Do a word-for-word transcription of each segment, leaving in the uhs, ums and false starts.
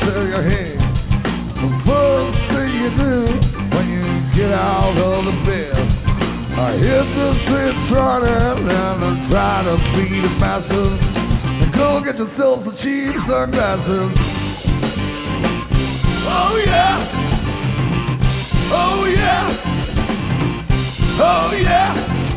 to your head. The first thing you do when you get out of the bed, I hit the streets running and I try to beat the masses. And go get yourself some cheap sunglasses. Oh yeah, oh yeah, oh yeah.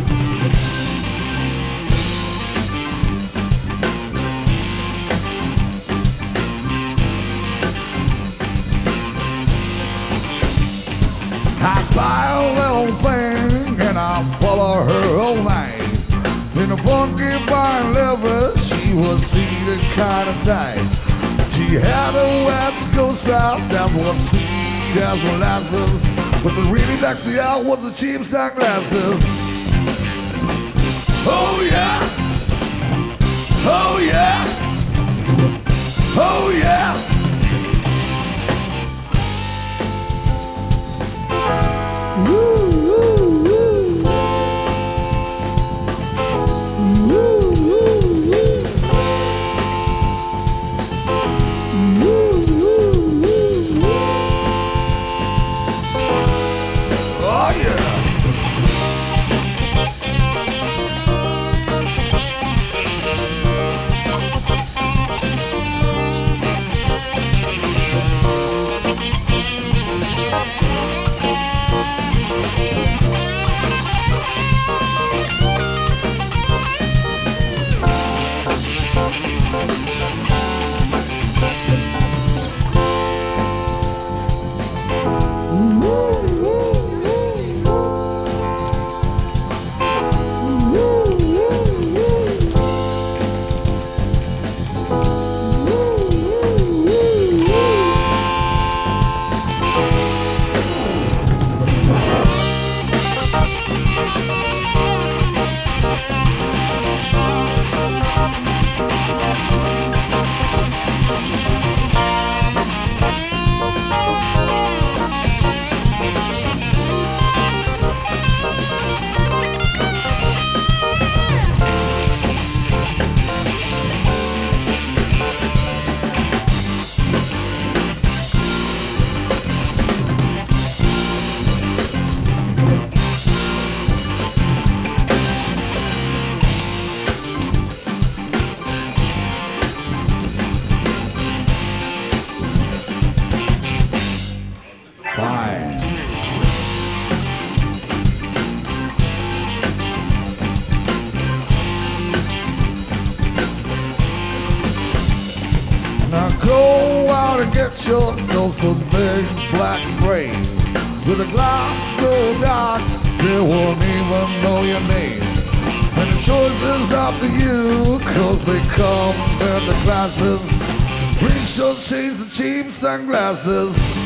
I spy a little thing and I follow her all night. In a funky fine leather, she was seated kind of tight. She had a West Coast style that was sweet as molasses. But what really knocks me out was the cheap sunglasses. Oh yeah, oh yeah, oh yeah. Fine. Now go out and get yourself some big black brains with a glass so dark they won't even know your name. And the choice is up to you, cause they come in the classes. Green shirt, shades and cheap sunglasses.